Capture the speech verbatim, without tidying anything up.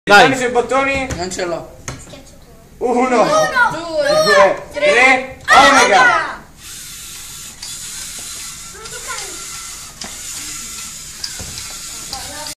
Dai. Mani sui bottoni. Non ce l'ho. Uno, Uno, due, tre, Omega.